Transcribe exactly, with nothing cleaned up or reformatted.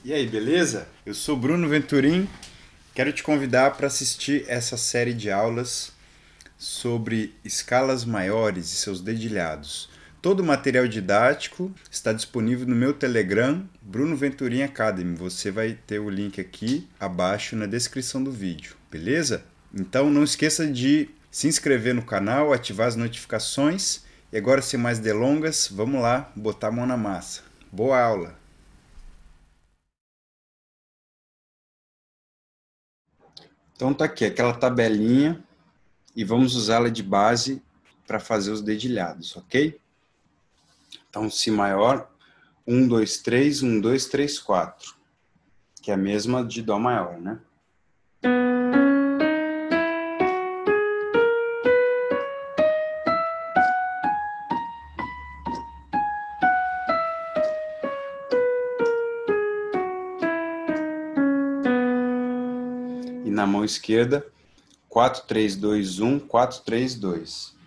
E aí, beleza? Eu sou Bruno Venturim, quero te convidar para assistir essa série de aulas sobre escalas maiores e seus dedilhados. Todo o material didático está disponível no meu Telegram, Bruno Venturim Academy. Você vai ter o link aqui abaixo na descrição do vídeo, beleza? Então não esqueça de se inscrever no canal, ativar as notificações. E agora, sem mais delongas, vamos lá botar a mão na massa. Boa aula! Então tá aqui aquela tabelinha e vamos usá-la de base para fazer os dedilhados, ok? Então Si maior, um, dois, três, um, dois, três, quatro, que é a mesma de Dó maior, né? E na mão esquerda, quatro, três, dois, um, quatro, três, dois.